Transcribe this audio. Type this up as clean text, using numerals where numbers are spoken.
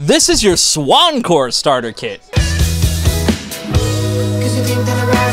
This is your Swancore Starter Kit. 'Cause you think that I'd rather